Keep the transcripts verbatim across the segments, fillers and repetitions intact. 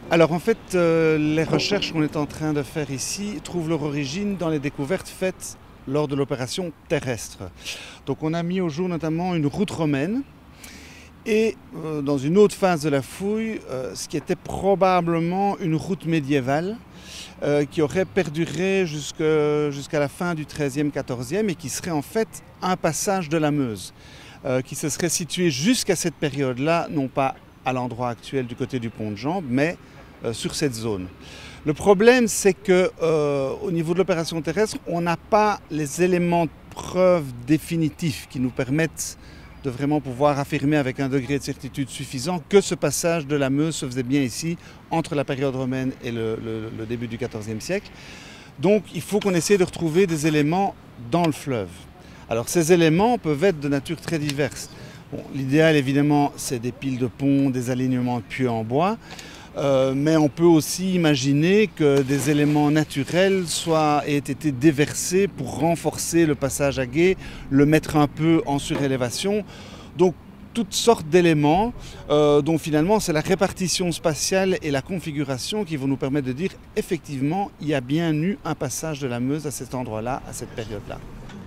Alors en fait, euh, les recherches qu'on est en train de faire ici trouvent leur origine dans les découvertes faites lors de l'opération terrestre. Donc on a mis au jour notamment une route romaine et euh, dans une autre phase de la fouille, euh, ce qui était probablement une route médiévale euh, qui aurait perduré jusqu'à jusqu'à la fin du treizième quatorzième et qui serait en fait un passage de la Meuse, euh, qui se serait situé jusqu'à cette période-là, non pas à l'endroit actuel du côté du pont de Jambes, mais euh, sur cette zone. Le problème, c'est que euh, au niveau de l'opération terrestre, on n'a pas les éléments de preuve définitifs qui nous permettent de vraiment pouvoir affirmer avec un degré de certitude suffisant que ce passage de la Meuse se faisait bien ici, entre la période romaine et le, le, le début du quatorzième siècle. Donc il faut qu'on essaie de retrouver des éléments dans le fleuve. Alors ces éléments peuvent être de nature très diverse. Bon, l'idéal évidemment c'est des piles de ponts, des alignements de pieux en bois, euh, mais on peut aussi imaginer que des éléments naturels soient, aient été déversés pour renforcer le passage à gué, le mettre un peu en surélévation. Donc toutes sortes d'éléments euh, dont finalement c'est la répartition spatiale et la configuration qui vont nous permettre de dire effectivement il y a bien eu un passage de la Meuse à cet endroit-là, à cette période-là.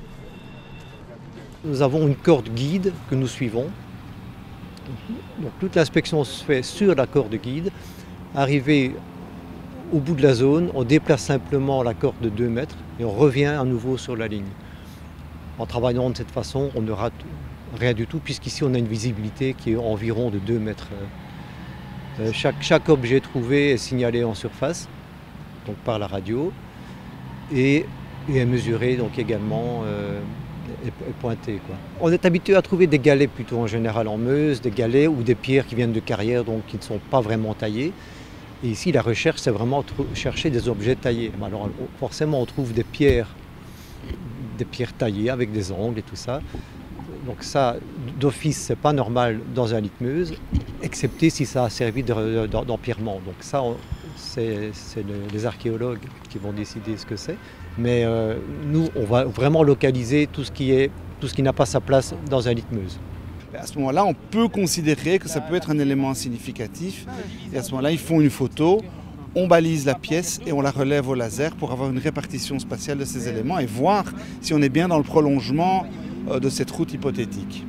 Nous avons une corde guide que nous suivons. Donc toute l'inspection se fait sur la corde guide. Arrivé au bout de la zone, on déplace simplement la corde de deux mètres et on revient à nouveau sur la ligne. En travaillant de cette façon, on ne rate rien du tout puisqu'ici on a une visibilité qui est environ de deux mètres. Euh, chaque, chaque objet trouvé est signalé en surface, donc par la radio, et, et est mesuré donc également euh, et pointé, quoi. On est habitué à trouver des galets plutôt en général en Meuse, des galets ou des pierres qui viennent de carrière, donc qui ne sont pas vraiment taillées. Et ici, la recherche, c'est vraiment chercher des objets taillés. Alors forcément, on trouve des pierres, des pierres taillées avec des angles et tout ça. Donc ça, d'office, c'est pas normal dans un lit de Meuse, excepté si ça a servi d'empierrement. Donc ça, c'est les archéologues qui vont décider ce que c'est. Mais euh, nous, on va vraiment localiser tout ce qui est, tout ce qui n'a pas sa place dans un lit de Meuse. À ce moment-là, on peut considérer que ça peut être un élément significatif. Et à ce moment-là, ils font une photo, on balise la pièce et on la relève au laser pour avoir une répartition spatiale de ces éléments et voir si on est bien dans le prolongement de cette route hypothétique.